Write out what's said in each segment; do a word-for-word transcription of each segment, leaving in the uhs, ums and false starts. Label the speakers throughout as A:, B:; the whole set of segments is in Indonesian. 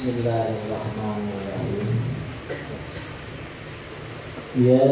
A: Bismillahirrahmanirrahim. Ya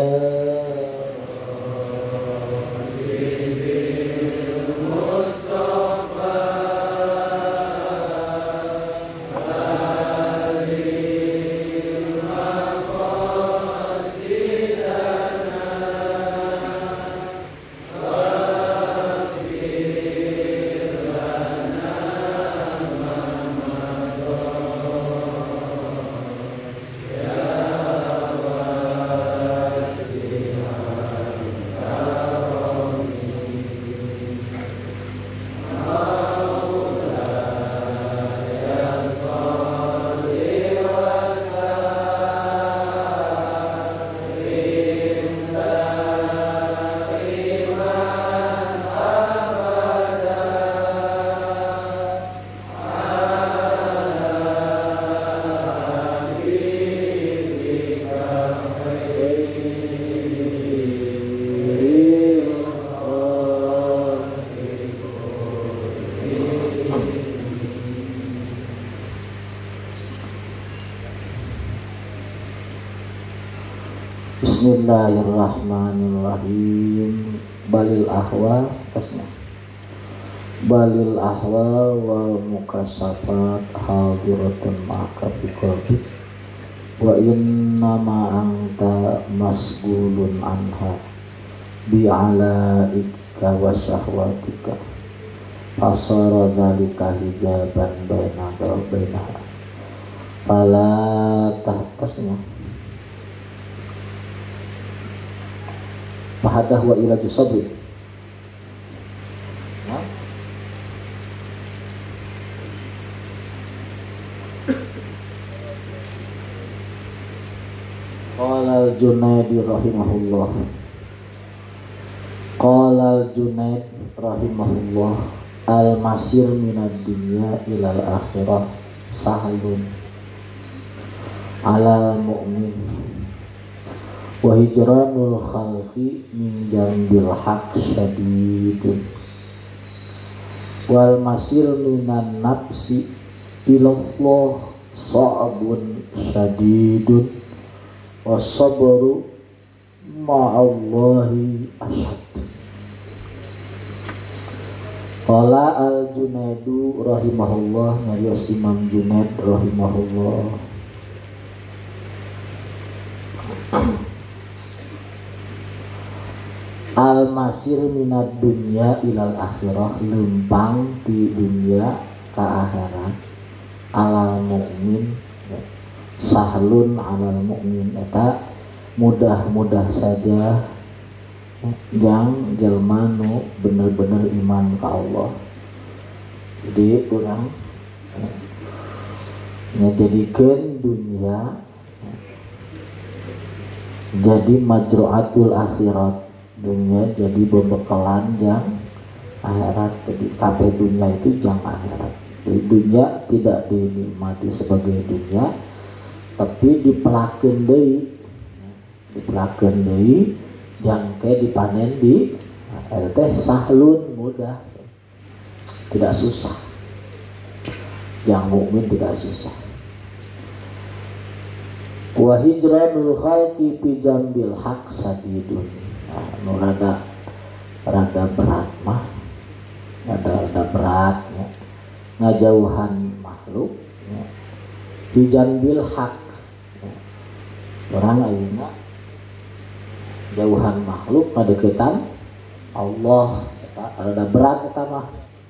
A: Bismillahirrahmanirrahim. Balil ahwal tasnya. Balil ahwal wal mukasafat hadiratun ma'aka biqalbi wa inna ma anta masgulun anha bi'alaika wa syahwatika fasara dhalika hijaban bainaka wa bainaha fala tahtasnya fahadah wa ilaju sabri. Qala al-Junaidi rahimahullah. Qala al-Junaid rahimahullah, al-masir minad dunya ilal akhirah sahlun ala mu'min wa hijranul khalqi min jambil haq syadidun wal masir minan nafsi ilallah sa'abun syadidun was sabru ma'allahi asyad. Qala al-Junaidu rahimahullah, ngarios Imam Junaid rahimahullah, al-masir minad dunya ilal akhirah, lempang di dunia ke akhirat, alal mukmin sahlun alal mukmin, eta mudah-mudah saja jang jelma nu bener-bener iman ke Allah. Jadi kurang ngajadikeun dunia jadi majru'atul akhirat, dunia jadi pembekalan jang akhirat. Jadi kabeh dunia itu jang akhirat. Jadi dunia tidak dinikmati sebagai dunia, tapi dipelakeun deui, dipelakeun deui jangke dipanen di akhirat teh sahlun, mudah, tidak susah. Jang mukmin tidak susah. Wa hijranul khalqi fi jambil haq sadidun. Nah, nu rada rada berat mah, rada rada berat ya. Ngajauhan makhluk ya. Fi jambil haq ya. Orang ayeuna jauhan makhluk ngadeukeutan Allah, eta rada berat eta mah.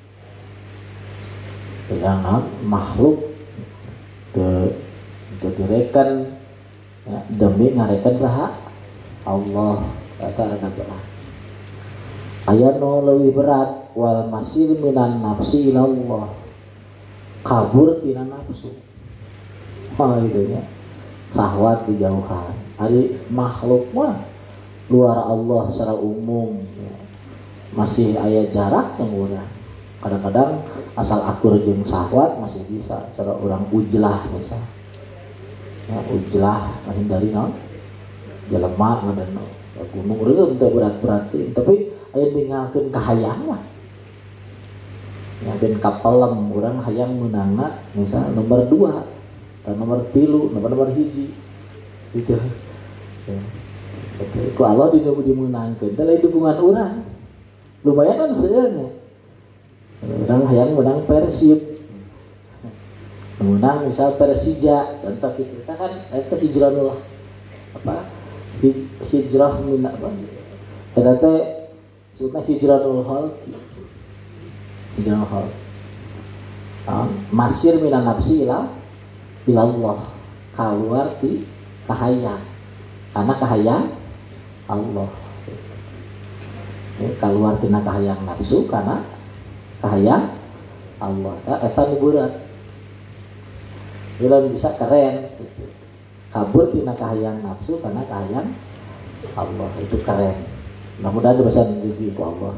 A: Jangan makhluk teu teu direken ya, demi ngarekan saha Allah, kata ada berat. Aya nu leuwih berat, wal masir minan nafsi ilallah, kabur tina nafsu. Oh itu nya syahwat dijauhan. Ari makhluk mah luar Allah secara umum ya, masih aya jarak yang urang. Kadang-kadang asal akur jeung syahwat masih bisa, secara urang ujlah misal. Ya, ujlah menghindari naon jelema ngadanna gunung reueum teh berat-beratin, tapi aya tinggalkeun kahayang mah ya ben kapelem urang hayang meunangna misal nomor dua dan nomor tilu nomor nomor hiji gitu ya. Ku Allah dimenangkeun teh lain dukungan urang lumayan kan seueurnya urang hayang menang Persib menang misal Persija contoh kita kan eta hijrahul apa hijrah min apa eta teh sebutna hijrahul hal hijrahul hal masir minan nafsi ila ilallah keluar di kahayang karena kahayang Allah ya, keluar tina kahayang nafsu karena kahayang Allah eta nu berat bila bisa keren gitu. Kabur tina kahayang nafsu karena kahayang Allah itu keren mudah-mudahan di bahasa Indonesia itu Allah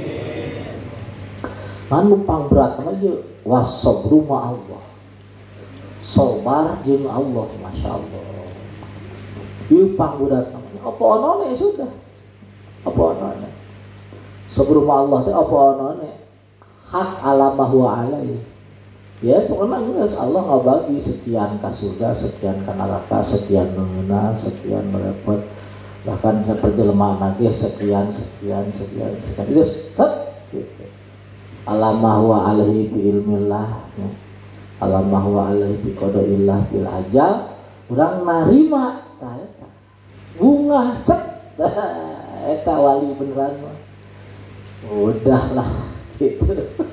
A: anu pang berat aja wasobru ma Allah sobar jeung Allah masya Allah ieu pang berat namanya apa onone sudah apa onone sobru ma Allah teh apa onone hak alam bahwa alai ya pokoknya geus Allah ngabagi sekian ka surga sekian ka neraka sekian mengeuna sekian merepot bahkan perjelmaan lagi sekian sekian sekian sekian geus gitu alamah wa alaihi bi ilmillah ya. Alamah wa alaihi bi qadaillah bil ajal urang narima tah eta bunga set eta wali beneran mah udahlah gitu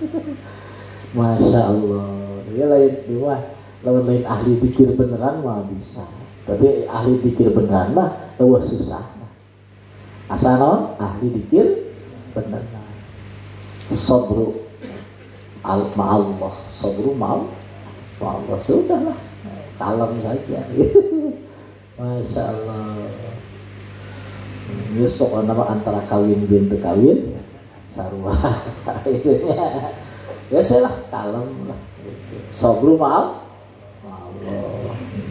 A: masya Allah dia lain dia lawan lain ahli dikir beneran mah bisa tapi ahli dikir beneran mah eueuh susah asal non ahli dikir beneran sabru al ma'allah sabru ma'al ma'allah sudahlah kalem saja masya Allah ini pokoknya antara kawin jeung teu kawin sarua itu ya saya lah kalem lah sabru ma'al ma'allah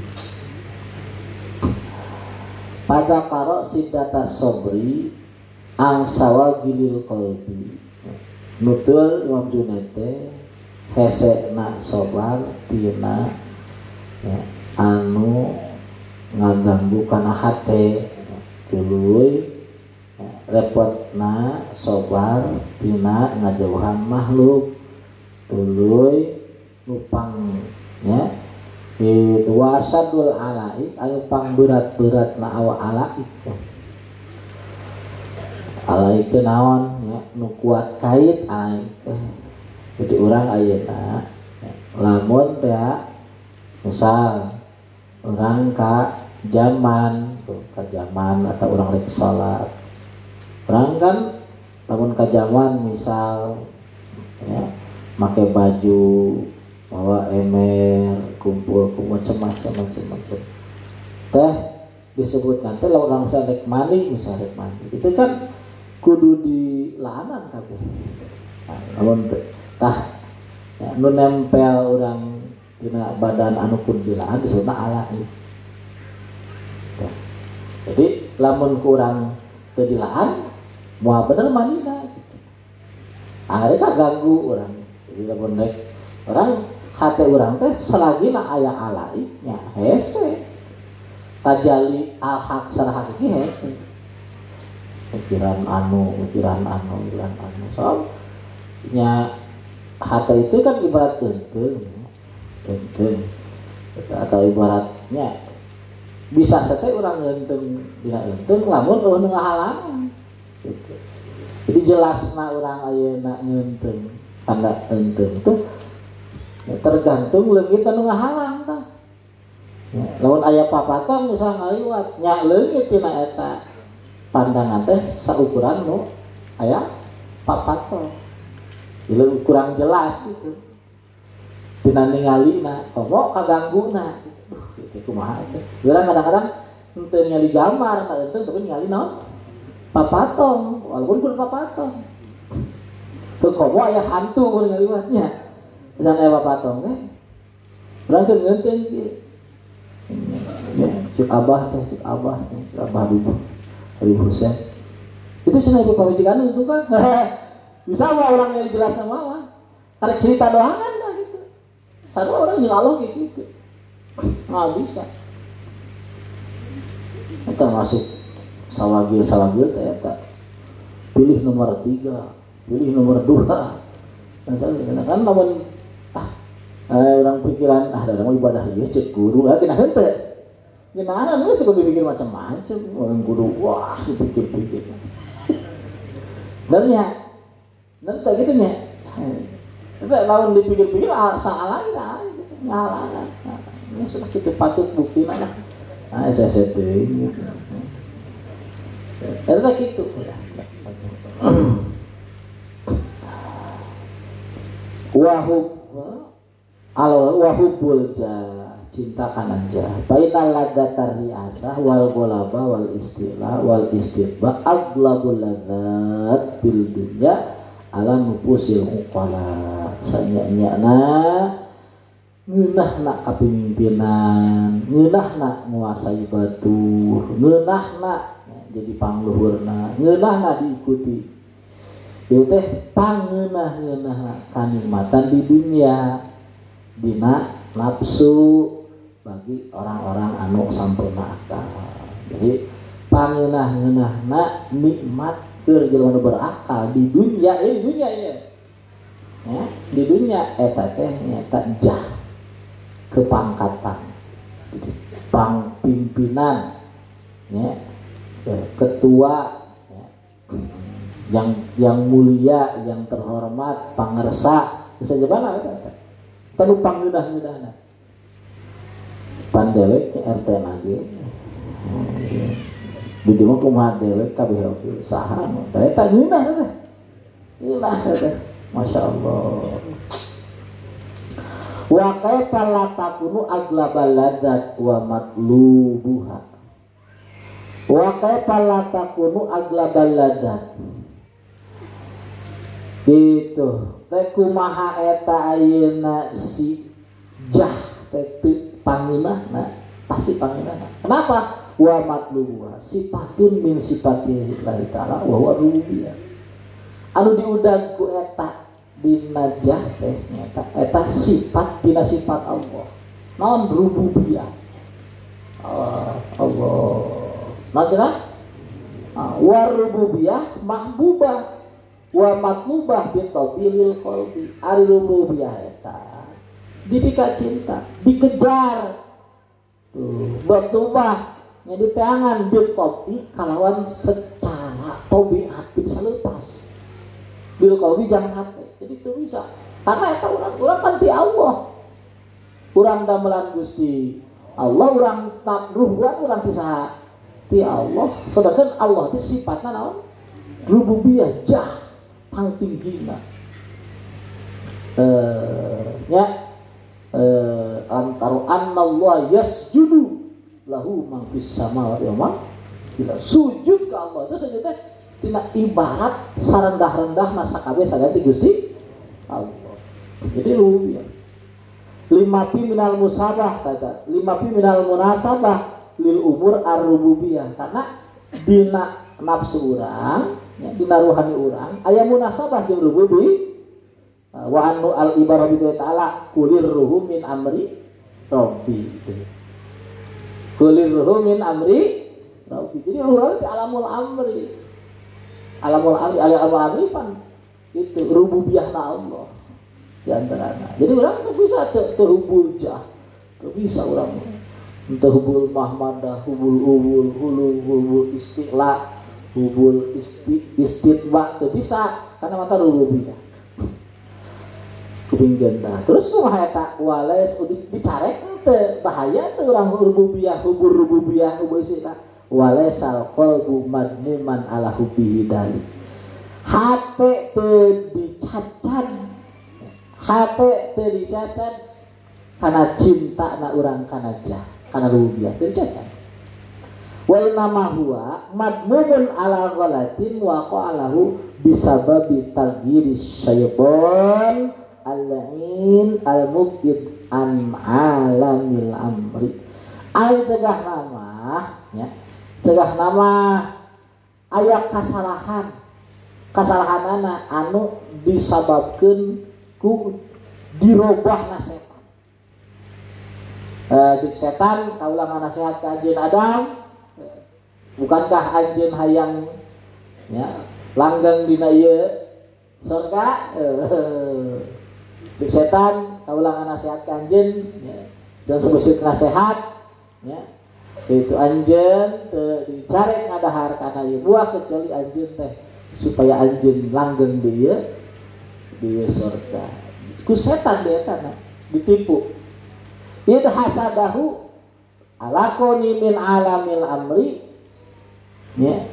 A: pada karo sidata sabri angsawa gilil qalbi nutul Imam Junaid teh hesekna sobar tina ya, anu ngaganggu kana hate tuluy ya, repotna sobar tina ngajauhan makhluk tuluy nupang ya itu wasadul alaik anu pang berat-berat na awa alaik ya. Alaik teh naon ya nu kuat kait alaik teh jadi urang ayeuna ya, lamun teh misal urang ka zaman tuh ka zaman atau urang rek salat urang kan lamun ka zaman misal ya make baju bawa emer kumpul kumpul macam-macam macam-macam teh disebut nanti lamun urang misal rek mandi misal rek mandi itu kan kudu di lahanan kabeh. Nah, lamun tah ya, nu nempel urang dina badan anu pun di lahan disebutna alai. Ya. Jadi lamun ku urang teu di lahan moal bener manina gitu. Akhirnya kaganggu urang. Jadi lamun rek urang hate urang teh selagina aya alai nya hese. Tajali al-haq sareng hakiki hese. Pikiran anu, pikiran anu, pikiran anu. Soalnya hati itu kan ibarat genteng, genteng. Atau ibaratnya bisa saja orang genteng, tidak genteng, lamun eueuh nu ngahalangan. Gitu. Jadi jelasna orang ayeuna genteng, tanda genteng itu ya tergantung leungit anu ngahalang tah. Ya, lamun aya papatong misal ngaliwat, nya leungit tina eta. Pandangan teh saukuran nu aya papato jadi kurang jelas gitu tina ningalina komo kagangguna gitu kumaha teh urang kadang-kadang teu ningali gambar ka teu tapi ningali naon papatong walaupun kudu papatong teu komo aya hantu mun ngaliwatnya misalnya aya papatong teh urang teu ngeunteuing kieu si abah teh si abah teh si abah dulu Habib Husain itu cenah ibu pamajikan itu kan bisa mah orang yang jelas nama mah karek cerita doangan lah gitu sarua orang jeung Allah gitu, gitu. nggak bisa. Termasuk sawagil sawagil ternyata pilih nomor tiga, pilih nomor dua. Kan namun ah, eh, orang pikiran ah ada mau ibadah dia cek guru, ah kena hente, kena nggak sih kalau dipikir macam-macam orang guru wah dipikir-pikir. Dan ya, nanti gitu nya, nanti lawan dipikir-pikir ah, salah lagi lah, ngalah lah. Ini sudah kita patut bukti mana? Ah S S T ini. Ternyata gitu. Wahub al wahubul jah cinta kanan jah. Bainal ladatar riasah wal golaba wal istilah wal istidba aglabul ladat bil dunya ala nufusil uqala. Sanya na ngeunah nak kapimimpinan, ngeunah nak nguasai batur, ngeunah nak jadi pangluhurna, ngeunah nak diikuti. Itu teh pangeunah-ngeunah kanikmatan di dunia dina nafsu bagi orang-orang anu sampurna akal. Jadi pangeunah-ngeunahna nikmat keur jelema berakal di dunia, eh di dunia ya. Ya, di dunia eta teh nyata jah kepangkatan, pang pimpinan, ya, ketua, ya, yang yang mulia, yang terhormat, pangersa, bisa jebana eta. Tanu pangeunah-ngeunahna. Pandewek ke R T lagi. Di dieu mah kumaha dewek kabeh oge saha nu. Eta ngeunah teh. Ngeunah teh. Masya Allah. Wa kaifa la takunu aglabal ladat wa matlubuha. Wa kaifa la takunu aglabal ladat. Gitu. Teh kumaha eta ayeuna si jah teh pangeunahna pasti pangeunahna. Kenapa? Wa matlubuha sifatun min sifatillahi ta'ala wa huwa rububiyah. Anu diudag ku eta dina jah teh nyata eta sifat dina sifat Allah. Naon rububiyah? Allah, Allah. Naon cenah? Wa rububiyah mahbubah wa matlubah bi tabilil qalbi. Ari rububiyah eta dipika cinta, dikejar. Tuh, bertubah nya diteangan bi tabi kalawan secara tabiat bisa lepas. Bil qalbi jang hati. Jadi itu bisa. Karena eta urang-urang kan ti Allah. Urang damelan Gusti Allah, urang takruhan urang ti saha? Ti Allah. Sedangkan Allah itu sifatna naon? Rububiyah jah pangtinggina. Eh nya eh antara annallahu yasjudu lahu man fis samawati wa man bila sujud ke Allah itu saja teh tina ibarat sarendah-rendah nasakabe saganti Gusti Allah. Jadi rububiyah. Lima pi minal musabah kata, lima pi minal munasabah lil umur ar-rububiyah karena dina nafsu urang, ya, dina ruhani urang aya munasabah jeung rububi. Wa annu al ibarah bi ta'ala kulir ruhu min amri rabbi. Kulir ruhu min amri rabbi. Jadi ruh itu alamul amri. Alamul amri, alamul amri pan itu rububiyahna Allah di antaranya. Jadi orang tak bisa terhubul jah, tak bisa orang terhubul mahmadah, hubul ubul, hulu hubul istilah, hubul isti istitba, tak bisa karena mata rububiyah. Kepingin dah. Terus kumaha eta wales dicarek teu bahaya teu orang rububiyah, hubul rububiyah, hubul istilah. Walesal qalbu madmuman ala hubbihi dalik. Hate teu dicacat. Hate teu dicacat kana cinta na urang kana jah, kana rububiyah teu dicacat. Wa inna ma huwa madmumun ala ghalatin wa qalahu bisababi taghyiri syaitan al-la'in al-mubid an alamil amri. Al cegah nama ya. Cegah nama aya kasalahan kasalahanana anu disababkeun ku dirobahna setan. uh, cik setan kaulah nasihat ka anjeun Adam, bukankah anjeun hayang ya langgeng dina ieu surga? uh, cik setan kaulah nasihat ka anjeun ya, jangan sebesar nasihat ya, itu anjeun teu dicari ngadahar kana ieu buah kecuali anjeun teh supaya anjeun langgeng di ieu di surga. Ku setan dia kana ditipu. Id hasadahu alakoni min alamil amri ya.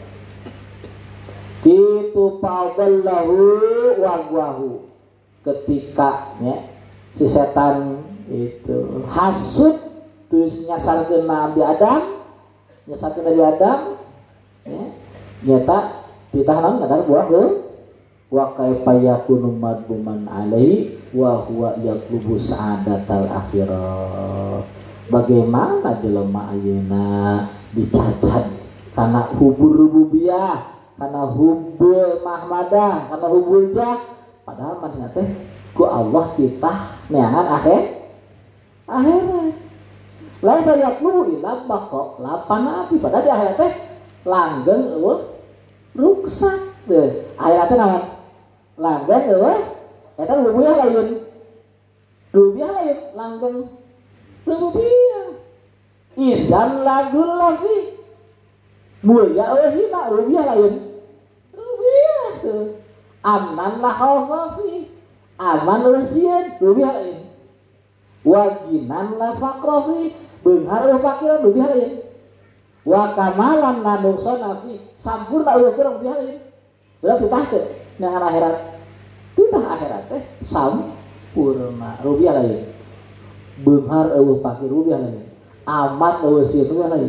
A: Kitu fadallahu wagwahu ketika ya si setan itu hasud terus nyasarkeun Nabi Adam, nyasarkeun Nabi Adam ya. Nyata ditahanan ngadar buah heuh wa kaifa yakunu madbuman alaihi wa huwa yaqlubu sa'adatal akhirah. Bagaimana jelema ayeuna dicacat karena hubur rububiyah, karena hubul mahmadah, karena hubul jah, padahal manehna teh ku Allah kita neangan akhir akhirat. Laisa yaqlubu illa baqa lapan api, padahal di akhirat teh langgeng eueuh ruksak deh. Akhirat teh naon? Langgeng eueuh eta rububiyah lain. Rububiyah lain, langgeng rububiyah. Izan lagul lafi. Mulia eueuh hina rububiyah lain. Rububiyah tuh. Amnan la khaufi. Aman eueuh sieun rububiyah lain. Waginan la faqrafi. Beunghar eueuh pakiran rububiyah lain. Wa kamalan la nuqsana fi. Sampurna eueuh kurang rububiyah lain. Berarti tah teh dengan akhirat. Tah akhirat teh sampurna rububiyah lain. Beunghar eueuh pakir rububiyah lain. Aman eueuh sieun rububiyah lain.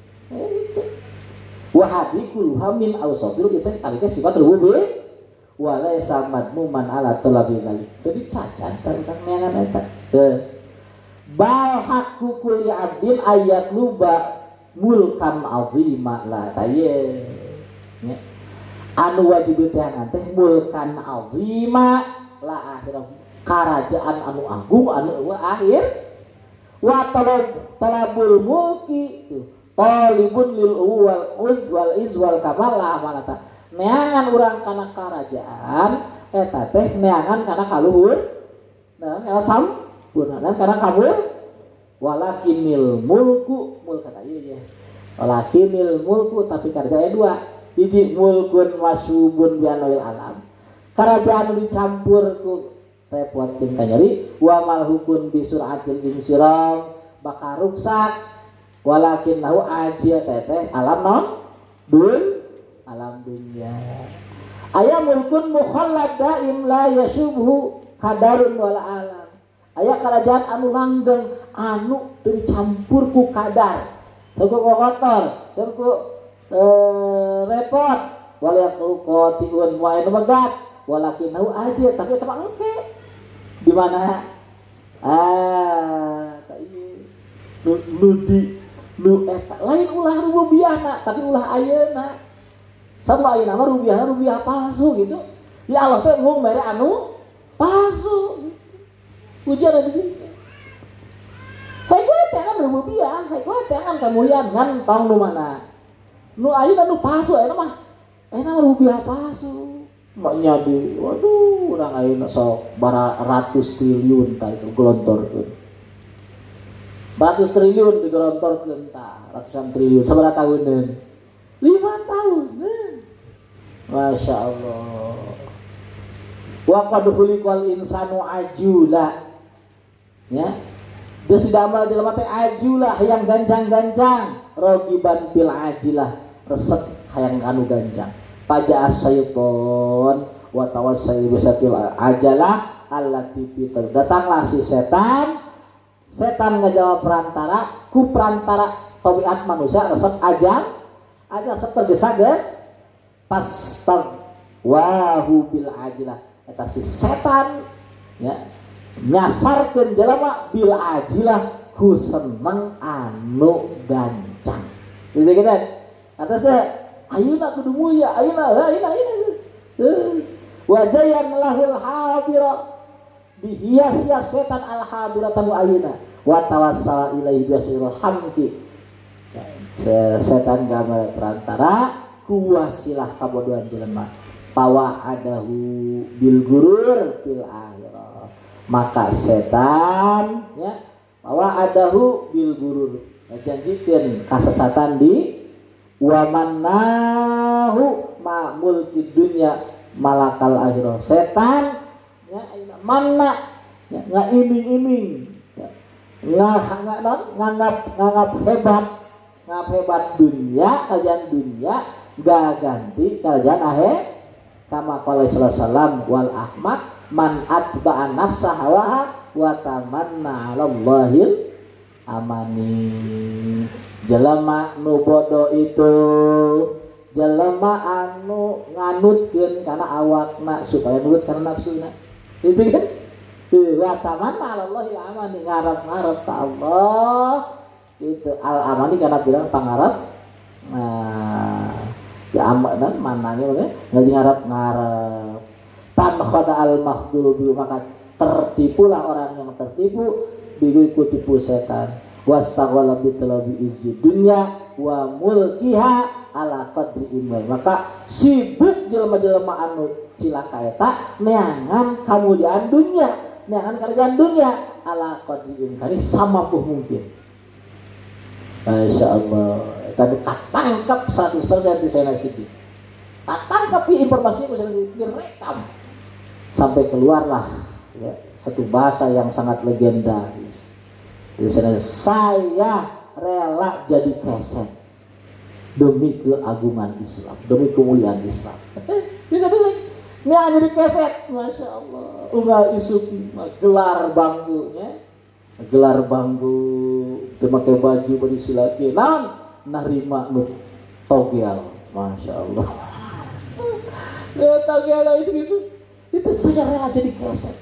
A: Wa hadikul hamin awsafir kita kalike sifat rububiyah. Wa laisa madmuman ala talabil dzalik. Jadi cacat tentang neangan eta. Teu. Bal haqqu kulli abdin ayat luba mulkan azima la tayye. Ya. Anu wajib teh teh mulkan azima la akhirah karajaan anu agung anu eueuh akhir wa talab talabul mulki talibun lil uwal uzwal izwal kamala malata neangan urang kana karajaan eta teh neangan kana kaluhur neangan kana sampurna dan kana kabur walakinil mulku mulka ieu ya walakinil mulku tapi karajaan dua hiji mulkun wasubun bianoil alam karajaan dicampur ku repotkeun kanyeri wa malhukun bisuratil insiram bakal ruksak walakin lahu ajil teteh alam non dun alam dunia aya mulkun mukhallad daim la yashubhu qadarun wala alam aya karajaan anu langgeng anu teu dicampur ku kadar teu ku kotor teu ku Uh, repot walaku qatiun wa anu megat walakinahu aja tapi tepak engke di mana ah ta ieu nu nu di nu eta lain ulah rububiyahna tapi ulah ayeuna sama ayeuna mah rububiyahna rububiyah palsu gitu ya Allah teh mung mere anu palsu ujian ada di haikuat kan rububiyah haikuat kan kamulian kan tong nu mana nu ayeuna nu palsu ayeuna mah ayeuna rububiyah palsu maknya di waduh urang ayeuna sok bara ratus triliun tah itu gelontorkeun ratus triliun digelontorkeun tah ratusan triliun sabaraha tahunan lima tahun Masya Allah wa qad khuliqal insanu ajula ya geus didamel jelema teh ajula yang ganjang-ganjang rogiban bil ajilah resep hayang anu ganjang paja asyaiton wa tawassai bisatil ajalah allati fitur datanglah si setan setan ngajawab perantara ku perantara tabiat manusia resep ajal ajal resep tergesa-ges pas tag wahu bil ajilah eta si setan ya nyasarkeun jelema bil ajilah ku seneng anu gancang gitu kan atas ayeuna kudu mulia ayeuna ayeuna ayeuna wajayan lahul hadira dihias-hias setan al hadira tamu ayeuna wa tawassala ilaihi biasirul hamdi. Setan gambar perantara kuwasilah kabodohan jelema pawa adahu bil gurur fil akhirah. Maka setan ya pawa adahu bil gurur janjikeun kasesatan di wa mannahu ma mulki dunya malakal akhirah. Setan ya mana ya ngaiming-iming ya nganggap nganggap nganggap hebat nganggap hebat dunia kalian dunia gak ganti kalian akhir kama qala sallallahu alaihi wasallam wal ahmad man atba'a nafsa hawa wa tamanna 'alallahil amani. Jelema nu bodoh itu jelema anu nganutkeun kana awakna supaya nurut kana nafsuna. Itu kan? Wa tamanna 'alallahil amani, ngarep-ngarep ka Allah. Itu al-amani kana bilang pangarep. Nah, ya amanan mananya mana? Ngaji ngarep-ngarep. Tan khada al-makhdul maka tertipulah orang yang tertipu diikuti tipu setan. Wastaghala bi talabi izzi dunya wa mulkiha ala qadri imai. Maka sibuk jelema-jelema anu cilaka eta neangan kamuliaan dunia, neangan kerjaan dunia ala qadri imai sama puh mungkin. Masya Allah, tadi katangkap seratus persen di sana situ. Katangkap informasinya bisa direkam sampai keluarlah ya, satu bahasa yang sangat legendaris. Di sana saya rela jadi keset demi keagungan Islam, demi kemuliaan Islam. Bisa dulu, ini jadi keset, masya Allah. Unggal isuk gelar bangkunya, gelar bangku, memakai baju berisi laki, non narima nu togel, masya Allah. Ya togel itu itu, itu saya rela jadi keset.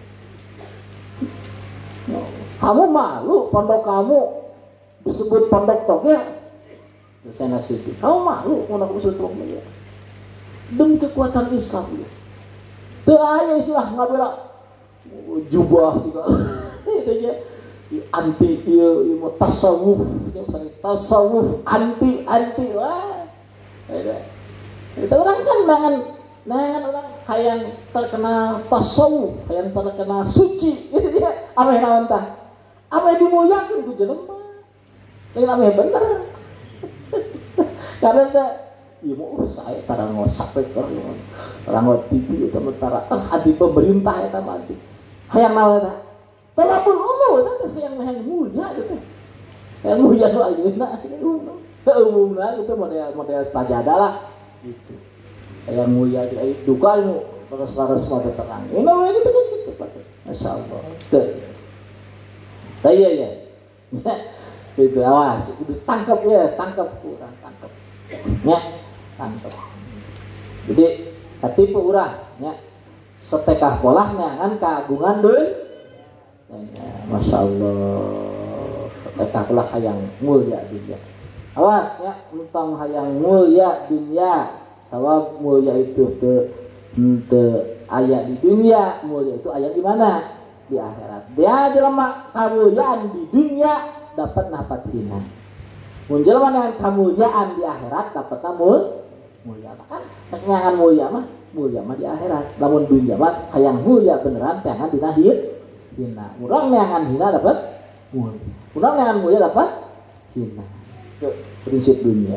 A: Kamu malu pondok kamu disebut pondok togel? Saya nasib. Kamu malu pondok kamu disebut togel? Demi kekuatan Islam ya. Teu aya istilah ngabela jubah segala. Itu ya. Anti ieu ieu tasawuf, tasawuf anti anti wah. Itu orang kan mangan nangan orang hayang terkenal tasawuf, hayang terkenal suci. Itu dia ame naon tah? Ame dimuliakeun ku jelema. Lain ame bener. Karena saya ieu mah saya tarang ngosak keur tarang T V eta mentara ah adi pemerintah eta mah adi. Hayang naon tah? Talabul umum eta hayang hayang mulia gitu. Hayang mulia nu ayeuna umumna itu model model pajada lah gitu. Hayang mulia di aya duka nu laras-laras mah terang. Ini mah gitu gitu Pak. Masyaallah. Teu. Iya ya. Itu awas, tangkap ya, tangkap kurang tangkap. Ya, tangkap. Jadi katipu urang ya. Setekah polah neangan kagungan deui. Ya, masya Allah. Setekah polah hayang mulia dunia. Awas ya, entong hayang mulia dunia. Sawab mulia itu teu teu aya di dunia, mulia itu aya di mana? Di akhirat. Dia jelema kamuliaan di dunia dapat napat hina. Mun jelema dengan kamuliaan di akhirat dapat namul mulia. Kan tenyangan mulia mah mulia mah di akhirat. Lamun dunia mah hayang mulia beneran tengan dina hina. Urang neangan hina dapat mulia. Urang neangan mulia dapat hina. Itu prinsip dunia.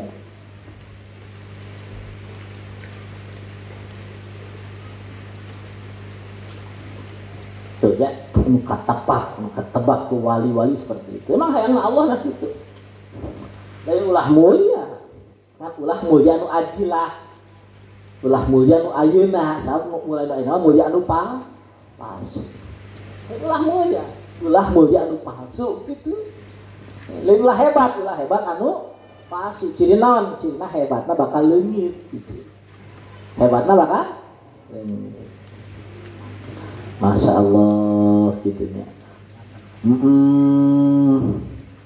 A: Tuh ya, muka tapak, muka tebak ku wali-wali seperti itu. Emang hayang Allah nak itu. Dari ulah mulia, nak ulah mulia nu ajilah, ulah mulia nu ayeuna, sabab mulai dari nama mulia anu palsu. Ulah mulia, ulah mulia anu palsu gitu. Lain ulah hebat, ulah hebat anu palsu. Ciri naon? Ciri na hebatna bakal leungit gitu. Hebatna bakal leungit. Masya Allah gitunya. Mm-mm.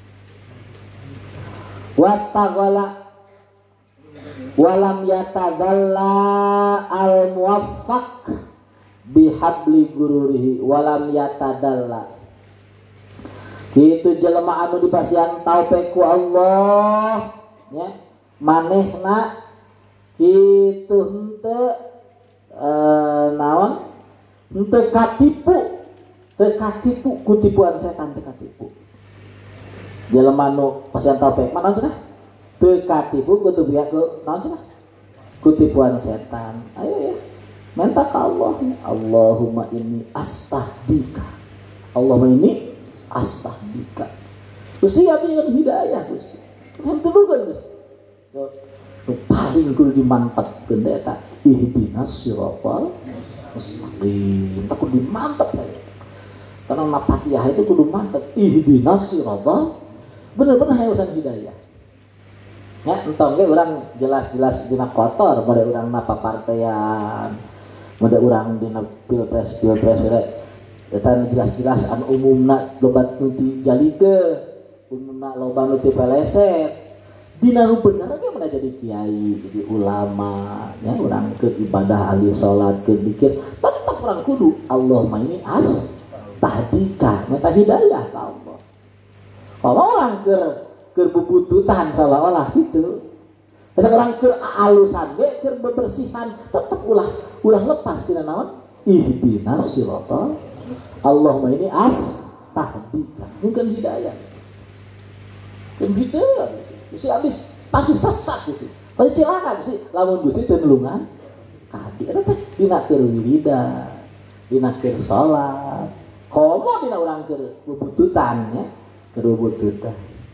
A: Wastaghala walam yatadalla al muwaffaq bihabli gururihi walam yatadalla Kitu jelema anu dipasihan taufik ku Allah nya manehna kitu henteu e, naon henteu katipu teu katipu ku tipuan setan teu katipu jelema anu pasihan taufik manaon cenah teu katipu ku teu biak ku naon cenah ku tipuan setan ayo ya minta ke Allah Allahumma inni astahdika Allahumma inni astahdika Gusti abdi ngan hidayah Gusti kan tulukeun Gusti nu paling kudu dimantepkeun eta ihdinas siratal mustaqim tak kudu dimantep karena na Fatihah itu kudu mantep ihdinas siratal bener-bener hayusan hidayah ya entong ge urang jelas-jelas dina kotor pada urang na papartean pada urang dina pilpres pilpres beda eta jelas-jelas an umumna loba nu dijalikeun umumna loba nu dipeleset dina nu bener ge mana jadi kiai jadi ulama ya urang ke ibadah ahli salat ke zikir tetep urang kudu Allahumma ini as tahdika minta hidayah ka Allah kalau orang ke ke bubututan seolah-olah gitu eta urang ke alusan ge ke bebersihan tetep ulah ulah lepas tina naon ihdinas siratal Allahumma ini as tahdika mungkin hidayah mungkin hidayah Gusti abis pasti sesat Gusti pasti cilaka Gusti lamun Gusti teu nulungan kadi eta teh dina keur wiridan dina keur salat komo dina urang keur bubututan nya keur bubututan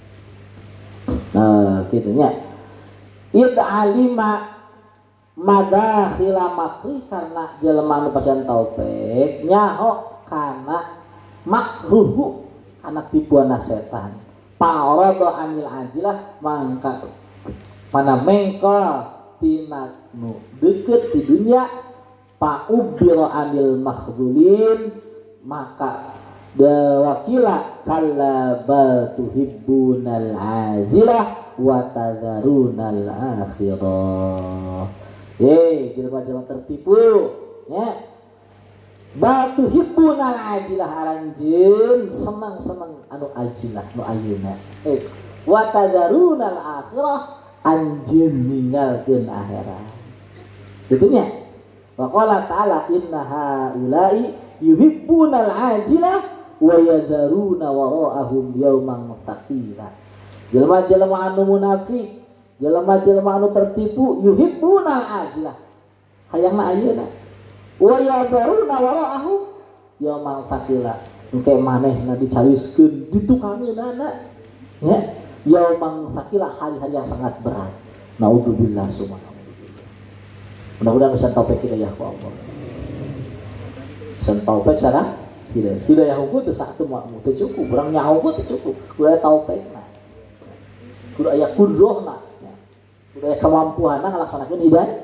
A: nah kitu nya id alima madakhila makri karena jelema anu pasihan taufik nyaho kana makruhu kana tipuan setan Pa'rada anil ajilah mangka mana mengkol tina nu deukeut di dunia pa'ubira anil makhdulin maka dawakila kalla bal tuhibbunal azilah wa tadharunal akhirah ye jelema-jelema tertipu nya batu hibbunal ajilah aranjeun senang-senang anu ajilah nu ayeuna eh wa tadarunal akhirah anjeun ninggalkeun akhirat kitu nya wa qala ta'ala inna haula'i yuhibbunal ajilah wa yadaruna wara'ahum yauman thaqila jelema-jelema anu munafik jelema-jelema anu tertipu yuhibbunal ajilah hayangna ayeuna wa yadaruna wara'ahum yaumal thaqila engke manehna dicawiskeun ditukangeunana ya yaumal thaqila hari-hari yang sangat berat naudzubillah subhanallah mudah-mudahan bisa taufik hidayah ku Allah bisa taufik sana hidayah hidayah hukum teu satu makmu teu cukup urang nyaho teu cukup kudu aya taufikna kudu aya kudrohna kudu aya kemampuanna ngalaksanakeun hidayah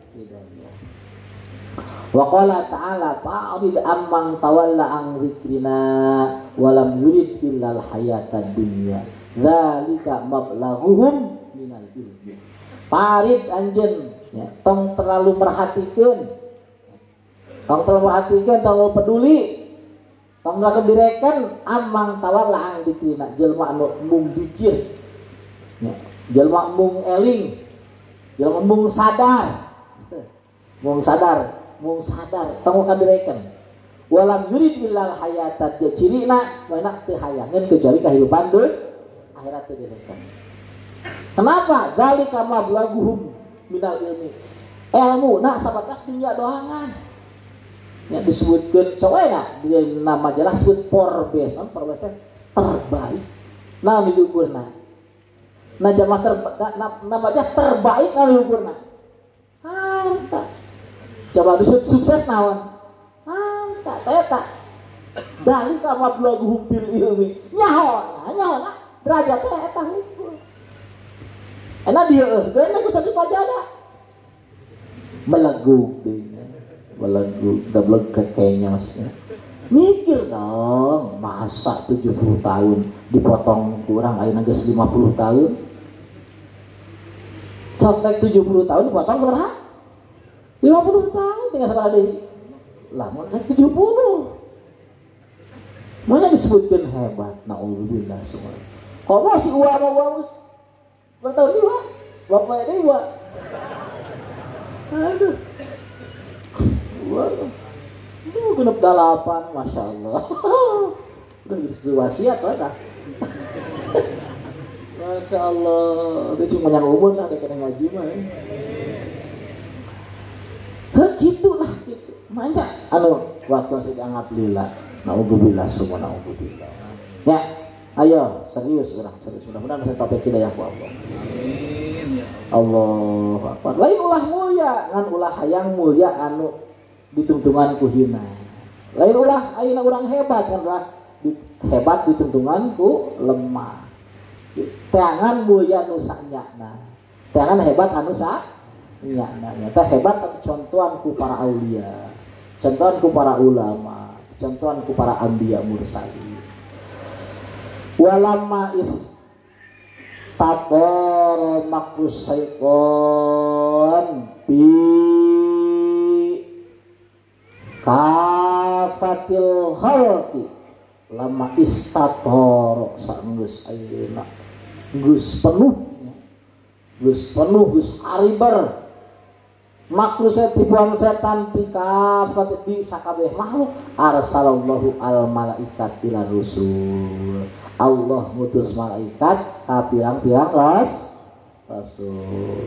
A: wa qala ta'ala fa'rid amman tawalla an dzikrina wa lam yurid illal hayatad dunya dzalika mablaghuhum minal ilmi parid anjeun ya tong terlalu merhatikeun tong terlalu merhatikeun terlalu peduli tong ngelakeun direken amman tawalla an dzikrina jelema anu mung dzikir ya jelema mung eling jelema mung sadar mung sadar mung sadar tong kadireken walam yurid illal hayatad cirina mana teu hayangeun kecuali kehidupan dunia akhirat teu direken kenapa zalika mablaghuhum minal ilmi ilmu na sabatas dunia doangan yang disebutkeun cobaena di nama majalah disebut forbes non forbes terbaik nah di ukurna nah jamaah terbaik nama aja terbaik nah di ukurna harta coba disebut sukses naon ah tak eta dari ka mablaghuhum bil ilmi nyaho nyaho derajat teh eta hukum enak dia eueuh geus satu pajada belegug belegug dablog kekenyos mikir dong masa tujuh puluh tahun dipotong kurang ayeuna geus lima puluh tahun sampai tujuh puluh tahun dipotong sabaraha lima puluh tahun tinggal sekarang deh lamun naik tujuh puluh Makanya disebutkan hebat. Naudzubillah semua. Kok masih uang mau uang mus? Bertahun dewa, bapak dewa. Aduh, uang. Itu genep dalapan, masya Allah. Udah disuruh wasiat lah. Masya Allah, dia cuma yang umur lah, dia kena ngaji mah. Hah, gitulah gitu. Manja, anu waktu saya dianggap lila. Naudzubillah semua, naudzubillah. Ya, ayo serius orang serius. Mudah-mudahan saya topik hidayah ku Allah. Allah Akbar. Lain ulah mulia, ngan ulah hayang mulia anu ditungtungan ku hina. Lain ulah ayeuna urang hebat kan ulah hebat ditungtungan ku lemah. Tangan mulia nu sanyana. Tangan hebat anu sa nyana. Nyata hebat anu contohan ku para aulia. Contohan ku para ulama. Contohan ku para anbiya mursalin. Walamma is tator makrus syaiton bi kafatil khalqi lama istator saenggeus ayeuna geus penuh geus penuh geus ariber makru tipuan setan pikafat di sakabeh makhluk arsalallahu al malaikat ila rusul. Allah ngutus malaikat ka pirang-pirang ras rasul.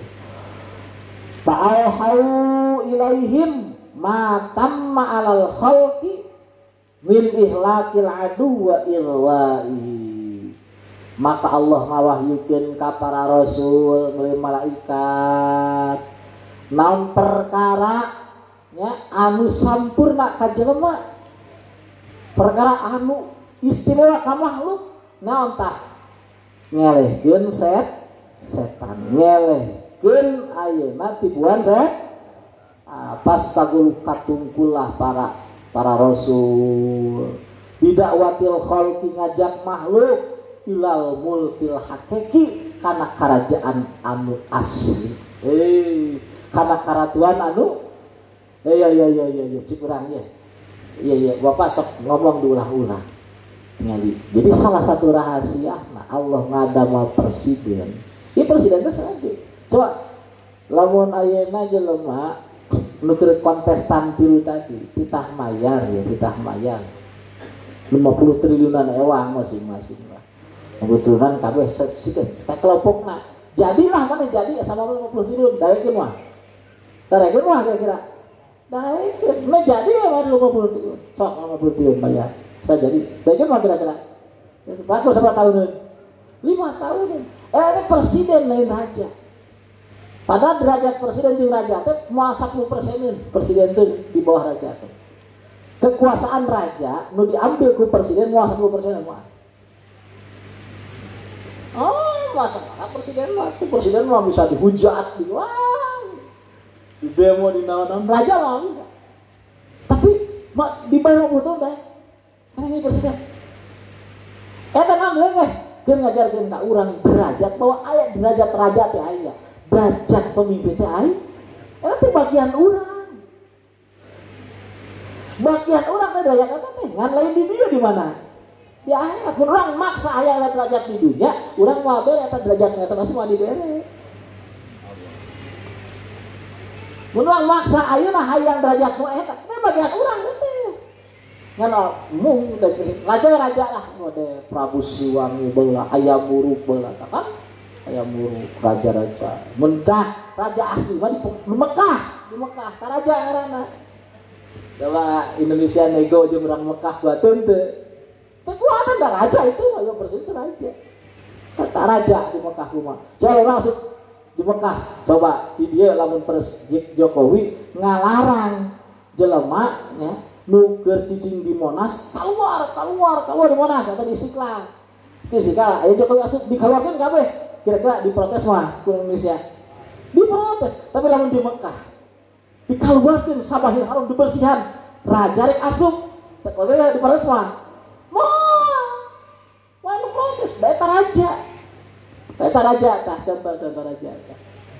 A: Fa'alhau ilaihim ma tamma alal khalqi min ihlakil adu wa irwai. Maka Allah ngawahyukeun ka para rasul meuli malaikat naon perkara nya anu sampurna ka jelema, perkara anu istimewa ka makhluk naon tah ngelehkeun set setan ngelehkeun ayeuna tibuan set pas tagul katungkulah para para rasul bidakwatil khalqi ngajak makhluk ilal mulkil hakiki kana kerajaan anu asli. Eh karena karatuan anu ya ya ya ya ya cikurang ya iya iya bapak sok ngomong diulah-ulah ngali. Jadi salah satu rahasia nah Allah ngadama presiden ya presiden itu saja coba lamun ayeuna jelema nu keur kontestan pilu tadi titah mayar ya titah mayar lima puluh triliunan ewang masing-masing lah kebetulan kabeh sakelompokna jadilah mana jadi sama lima puluh triliun daekeun mah daekeun mah kira-kira daekeun mah jadi ya lima puluh triliun sok lima puluh triliun bayar saya jadi daekeun mah kira-kira berapa berapa tahun lima tahun eh ini presiden lain raja padahal derajat presiden jeung raja teh moal sepuluh persen presiden teh di bawah raja teh kekuasaan raja nu diambil ku presiden moal sepuluh persen moal. Oh, masa presiden mah, presiden mah bisa dihujat, di wah, di demo di naon-naon, raja mah bisa. Tapi mak dibayar lima puluh tahun dah, karena ini presiden. Eh tenang deh, dia ngajarkan ke orang derajat bahwa ayat derajat raja teh ayat, derajat pemimpin teh ayat, itu bagian orang. Bagian orang teh derajat apa teh? Ngan lain di dia di mana? Di akhirat, orang maksa ayah lihat derajat di dunia, orang mau beri atau derajatnya itu masih mau diberi. Orang maksa ayah nah hayang derajat nu eta, ini bagian orang itu. Ngana mung raja-raja lah, mode Prabu Siwangi beula, ayam buruk beula, kan? Ayam buruk raja-raja. Mentah raja asli mah di Mekah, di Mekah, raja ngaranna. Coba Indonesia nego jeung urang Mekah bateun teu. Kekuatan dah raja itu, ayo bersih itu raja. Kata raja di Mekah rumah. Coba masuk di Mekah, coba di dia lamun Presiden Jokowi ngalarang jelema ya, nu keur cicing di Monas, keluar, keluar, keluar di Monas atau di Istiqlal. Di Istiqlal, ayo Jokowi masuk dikeluarkan kabeh. Kira-kira diprotes mah ku Indonesia. Diprotes, tapi lamun di Mekah dikeluarkan sabahir harum dibersihan. Raja rek asup, kira-kira diprotes mah. Wah, wah itu protes, data raja, data raja, tah contoh-contoh raja, tah,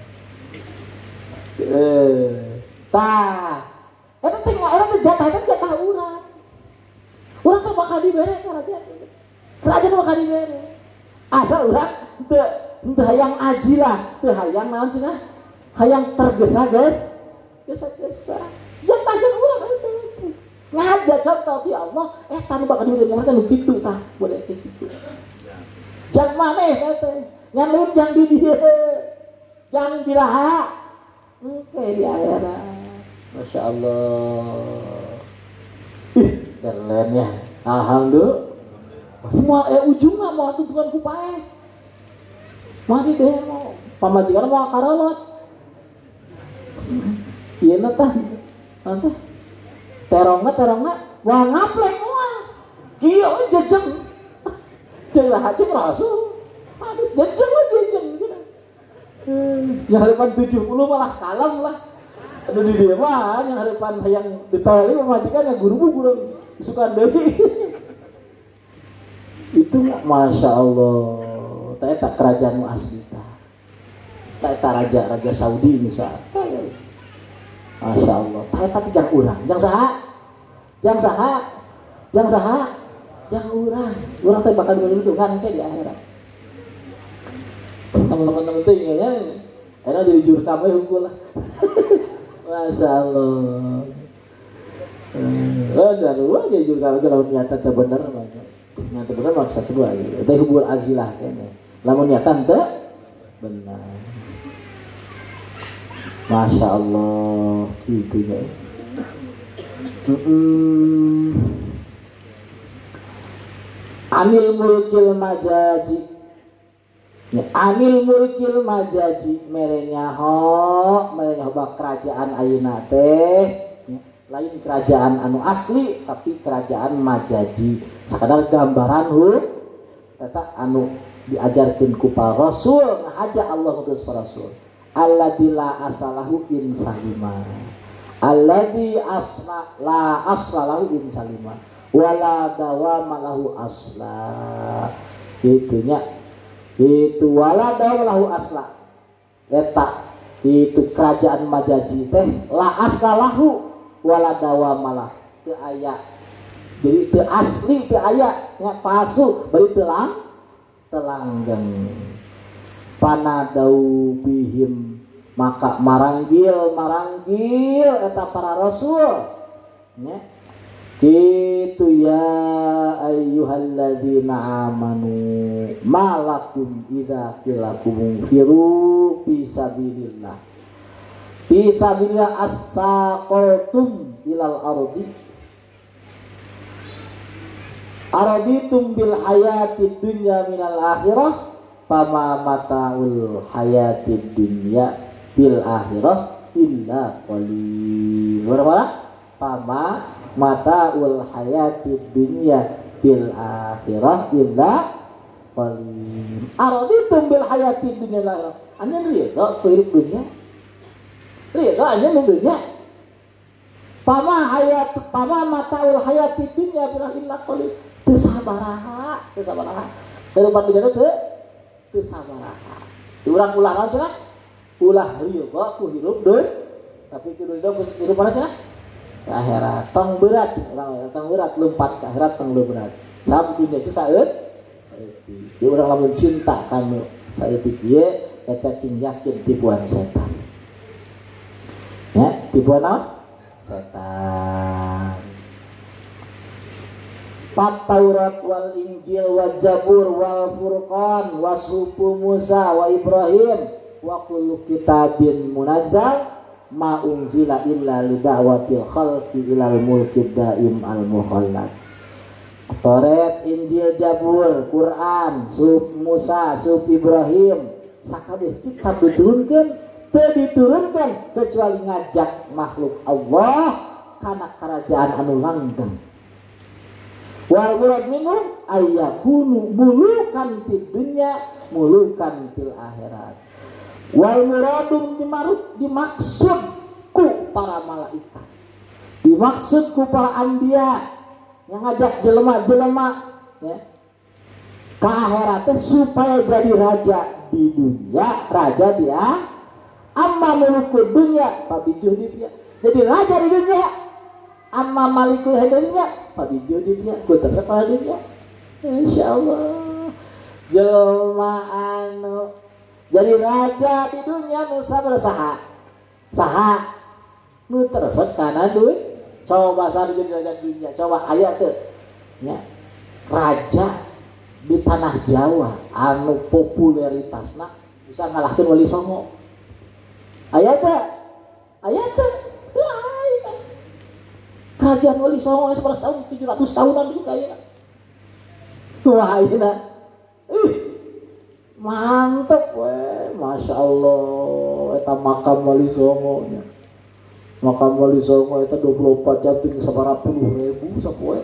A: eh, tah, itu tinggal, itu jatah, itu jatah orang, orang tuh bakal bakal dibere kerajaan. Kerajaan bakal dibere. Asal urang teu teu hayang aji lah, teu hayang naon cenah? Hayang tergesa guys. Gesa-gesa. Jatah jeung urang itu. Ngajak contoh ti Allah, eh tanu bakal dibere kerajaan nu kitu tah, boleh kitu. Jang maneh teh. Ngan lain jang di dieu. Jang diraha. Engke di akhirat. Masya Allah. Ih, keren ya. Alhamdulillah. Mau eh ujungna mau tuntunan ku pae. Mari deh mau pamajikan mau karawat. Ieu na tah. Nanti terongna terongna wah ngaplek moal. Kieu jejeng. Celah cek rasul. Habis jejeng lah jejeng. Hmm, yang harapan tujuh puluh malah kalem lah. Aduh di dia mah yang harapan yang ditoeli pemajikan yang guru guru disukaan deui. Itu masya Allah. Eta kerajaan asli ta. Eta raja raja Saudi misal. Masya Allah. Eta jang urang, jang saha? Jang saha? Jang saha? Jang urang. Urang teh bakal diuntungan ke di akhirat. Teman-teman teh ya. Enak jadi juru kamu hukum lah. Masya Allah. Oh, dan lu aja juru kamu kalau nyata teh bener banget. Nyata bener maksud kedua gitu. Teh hubul azilah kayaknya. Lamun nyata teh benar. Masya Allah gitu ya. Mm-mm. Anil mulkil majaji. Ya, anil mulkil majaji merenya ho merenya ho kerajaan ayeuna teh ya, lain kerajaan anu asli tapi kerajaan majaji sakadar gambaran hu eta anu diajarkeun ku para rasul ngajak Allah utus para rasul alladzi la asalahu in salima alladzi asla la asalahu in salima wala dawama lahu asla itunya itu wala dawlahu asla eta itu kerajaan majaji teh la asalahu wala dawamalah teu aya jadi teu asli teu aya nya palsu bari teu lang telanggeng panadau bihim maka maranggil maranggil eta para rasul nya itu ya ayyuhalladzina amanu malakum idza qilakum firu fi sabilillah fi sabilillah as-saqaltum ilal ardi araditum bil hayatid dunya minal akhirah fama mataul hayatid dunya bil akhirah illa qalil berapa fama mataul hayatid dunya bil akhirah illa qalil araditum bil hayatid dunya la anjeun ridho ku hirup dunya ridho anjeun dunya pama hayat pama mataul hayatid dunya bil illa qalil teu sabaraha teu sabaraha kehidupan dunya teh teu sabaraha urang ulah naon cenah ulah ridho ku hirup dunya tapi kudu ridho ku hirup mana cenah ke akhirat tong berat orang tong berat lompat ke akhirat tong berat sabab dunia itu saeut saeutik dia urang lamun cinta kanu saeutik ieu eta cing yakin tipuan setan ya tipuan naon setan Pat Taurat wal Injil wal Zabur wal Furqan wasufu Musa wa Ibrahim wa kullu kitabin munazzal ma unzila illa lida'watil khalqi ilal mulkid daim al mukhallad. Taurat, Injil, Zabur, Quran, sub Musa, sub Ibrahim, sakabeh kitab diturunkeun teu diturunkeun kecuali ngajak makhluk Allah kana kerajaan anu langgeng. Wal murad minhum ayyakunu mulukan fid dunya mulukan fil akhirat. Wal muradum dimarut dimaksud ku para malaikat, dimaksud ku para anbiya yang ngajak jelema-jelema ya ke akhirat supaya jadi raja di dunia, raja dia amma mulukud dunya pabijuh di dia jadi raja di dunia amma malikul hidayah pabijudi dia ku tersekolah dia insyaallah jelma anu jadi raja di dunia nu sabar saha saha nu tersek kana duit coba saha jadi raja di dunia coba aya teu nya raja di tanah Jawa anu popularitasna bisa ngalahkeun Wali Songo aya teu aya teu kerajaan Wali Songo sebelas tahun tujuh ratus tahunan itu kayaknya wah ayeuna ih mantep weh masya Allah eta makam Wali Songo nya makam Wali Songo eta dua puluh empat jam tinggal sabaraha puluh ribu sapoe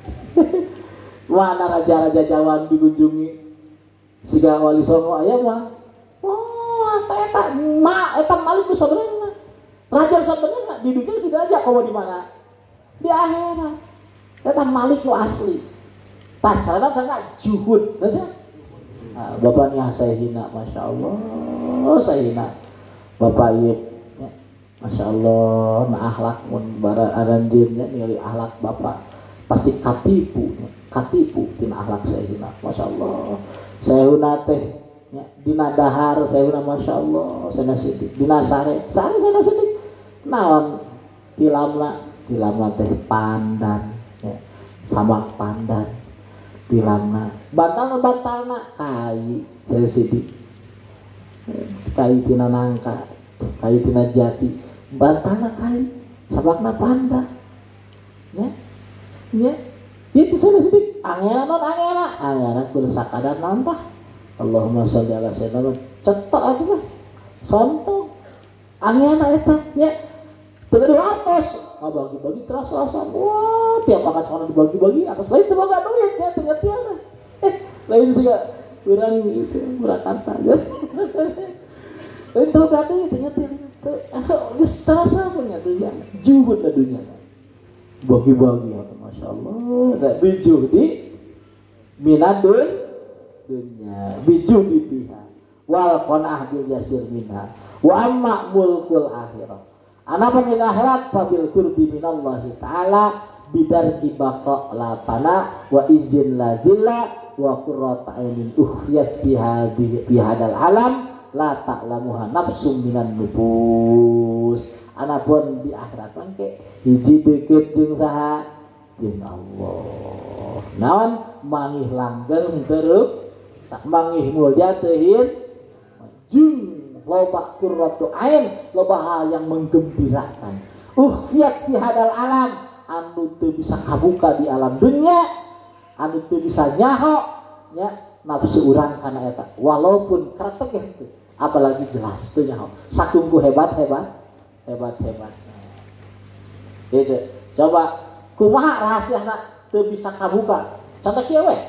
A: mana raja-raja Jawa dikunjungi siga Wali Songo aya mah oh eta ma eta malik sabenerna raja sabenerna di dunia siga aja kamu di mana di akhirat eta malik lu asli pacaran sangat juhud nah, bapaknya saya hina masya Allah saya hina bapak ieu ya. Masya Allah na akhlak mun bara aranjeunnya ningali akhlak bapak pasti katipu katipu tina akhlak saya hina masya Allah saya hina teh ya, dina dahar saya hina masya Allah saya sidik dina sare sare saya sidik naon tilamna tilamna teh pandan ya. Sama pandan tilamna batalna batalna kai saya sidik kai tina nangka kai tina jati batalna kai sabakna pandan ya ya itu saya sidik angela non angela angela kudu sakadar naon tah Allahumma sholli ala sayyidina cetok aku mah sontong angela eta nya teu hartos bagi-bagi terasa-terasa wah tiap pakat orang dibagi-bagi atas lain tebaga duit ya tinggal-tinggal eh lain sih gak kurang gitu Murakarta lain tebaga duit tinggal-tinggal geus terasa punya dunia juhud lah dunia bagi-bagi ya masya Allah tak bijuh di minadun dunia bijuh di pihak wal qanah bil yasir minha wa amma mulkul akhirah Anapun di akhirat fabil qurbi minallahi ta'ala bidarki baqa la pana wa izin la dhilla wa qurrata ainin ukhfiyat biha bihadal alam la ta'lamuha nafsum minan nufus. Anapun di akhirat mangke hiji deukeut jeung saha jeung Allah. Naon mangih langgeng teureuk sak mangih mulya teu hin jeung loba qurratu ain loba hal yang menggembirakan ukhfiyat fi hadal alam anu teu bisa kabuka di alam dunia anu teu bisa nyaho nya nafsu urang kana eta walaupun krategeh teu apalagi jelas teu nyaho sakungku hebat hebat hebat hebat gitu coba kumaha rahasiana teu bisa kabuka contoh kieu we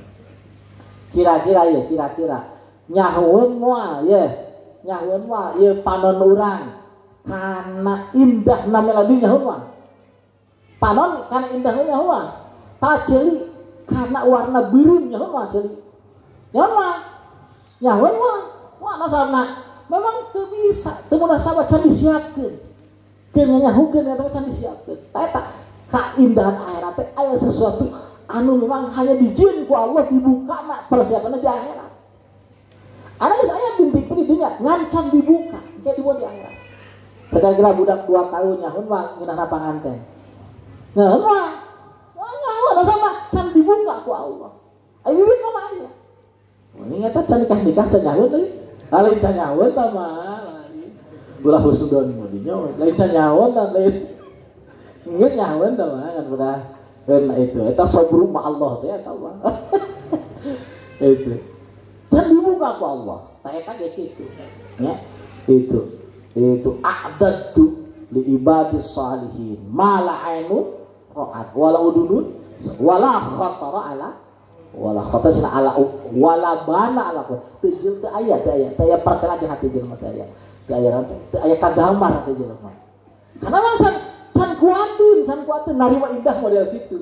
A: kira-kira ya kira-kira nyahoeun moal ye nyahuan mah ieu panon urang kana indah na melodi nyahuan mah panon kana indah na nyahuan mah ta ceuli kana warna biru nyahuan mah ceuli nyahuan mah nyahuan mah wah nasarna memang teu bisa teu munasabah can disiapkeun keun nyahukeun eta can disiapkeun ta eta kaindahan akhirat teh aya sesuatu anu memang hanya dijieun ku Allah dibukana persiapanna di akhirat. Anak saya bintik di dunia ngancan dibuka, kayak dibuat di akhirat. Kira-kira budak dua tahun nyahun mah ngeunah panganten. Nah, mah, wah nyawa sama can dibuka ku Allah. Ayo bibit mah aya. Ini ngeta can nikah nikah can nyahun teh. Lain can nyahun tah mah. Ulah husudon mah di nyawa. Lain can nyahun tah lain. Geus nyahun tah mah kan udah ben itu eta sabru ma Allah teh eta mah. Itu. Can dibuka ku Allah. Tah eta ge kitu. Ya. Itu. Itu a'dadtu li ibadis salihin ma la ainun ra'at wala udunun wala khatara ala wala khatara ala wala bana ala teu jeung teu aya teu aya teu aya perkara di hati jelema teh aya teu aya teu aya kagambar teh jelema karena mangsa can kuatun can kuatun narima indah model kitu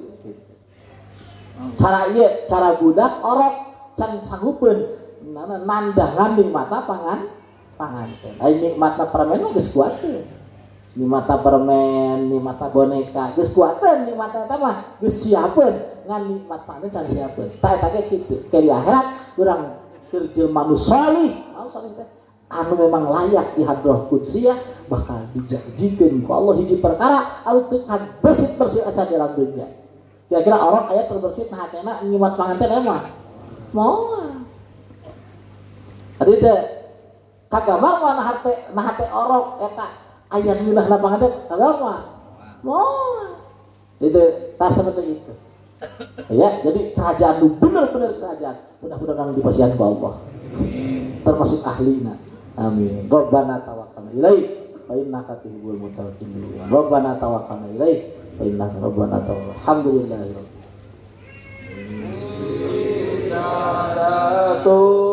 A: cara ieu cara budak orok can sanggupeun nandangan di mata pangan panganten ai nikmatna permen mah geus kuat teh di mata permen, di mata boneka, geus kuateun di mata eta mah geus siapeun ngan nikmat panen can siapeun. Tah eta ge kitu. Ke di akhirat urang keur manu salih, anu salih teh anu memang layak di hadrah qudsiyah bakal dijanjikeun ku Allah hiji perkara anu teu bersih-bersih asa di dalam dunya. Kira-kira orang aya terbersih nah hatena nikmat panganten emang moal. Ari teh kagamar mah nah hate nah hate orok eta aya ngeunahna panganten kagama moal. Itu tah seperti itu. Ya, jadi kerajaan itu benar-benar kerajaan. Mudah-mudahan dipasihan ku Allah. Termasuk ahlina. Amin. Rabbana tawakkalna ilaik wa innaka tuhibbul mutawakkilin. Rabbana tawakkalna ilaik wa innaka rabbana tawakkalna. Alhamdulillahirabbil alamin.